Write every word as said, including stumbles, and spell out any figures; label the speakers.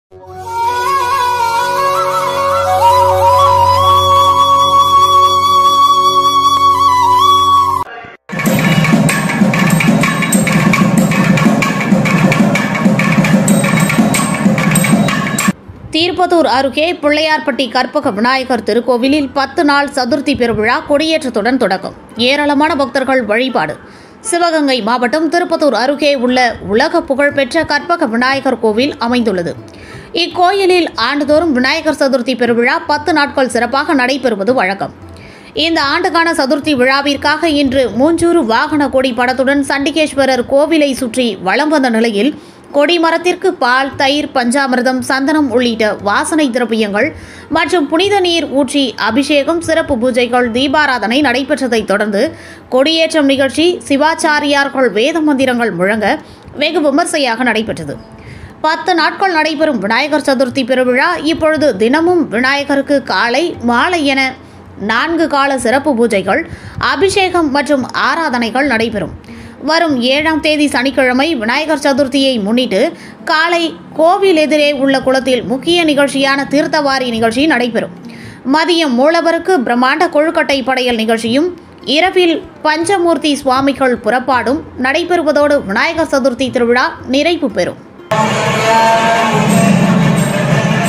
Speaker 1: திருப்பத்தூர் அருகே பிள்ளையார்பட்டி கற்பக விநாயகர் திருக்கோவிலில் பத்து நாள் சதுர்த்தி பெருவிழா கொடியேற்றத்துடன் தொடக்கம். ஏராளமான பக்தர்கள் வழிபாடு. சிவகங்கை மாவட்டம் திருப்பத்தூர் அருகே உள்ள உலக புகழ்பெற்ற கற்பக விநாயகர் கோவில் அமைந்துள்ளது. இக்கோயிலில் ஆண்டுதோறும் விநாயகர் சதுர்த்தி பெருவிழா பத்து நாட்கள் சிறப்பாக நடைபெறுவது வழக்கம். இந்த ஆண்டுக்கான சதுர்த்தி விழாவிற்காக இன்று மூஞ்சூறு வாகன கொடி படத்துடன் சண்டிகேஸ்வரர் கோவிலை சுற்றி வலம் வந்த நிலையில் கொடிமரத்திற்கு பால், தயிர், பஞ்சாமிர்தம், சந்தனம் உள்ளிட்ட வாசனை திரவியங்கள் மற்றும் புனித நீர் ஊற்றி அபிஷேகம், சிறப்பு பூஜைகள், தீபாராதனை நடைபெற்றதைத் தொடர்ந்து கொடியேற்றம் நிகழ்ச்சி சிவாச்சாரியார்கள் வேத மந்திரங்கள் முழங்க வெகு விமர்சையாக நடைபெற்றது. பத்து நாட்கள் நடைபெறும் விநாயகர் சதுர்த்தி பெருவிழா இப்பொழுது தினமும் விநாயகருக்கு காலை, மாலை என நான்கு கால சிறப்பு பூஜைகள், அபிஷேகம் மற்றும் ஆராதனைகள் நடைபெறும். வரும் ஏழாம் தேதி சனிக்கிழமை விநாயகர் சதுர்த்தியை முன்னிட்டு காலை கோவில் எதிரே உள்ள குளத்தில் முக்கிய நிகழ்ச்சியான தீர்த்தவாரி நிகழ்ச்சி நடைபெறும். மதியம் மூலவருக்கு பிரம்மாண்ட கொழுக்கட்டை படையல் நிகழ்ச்சியும், இரவில் பஞ்சமூர்த்தி சுவாமிகள் புறப்பாடும் நடைபெறுவதோடு விநாயகர் சதுர்த்தி திருவிழா நிறைவு பெறும்.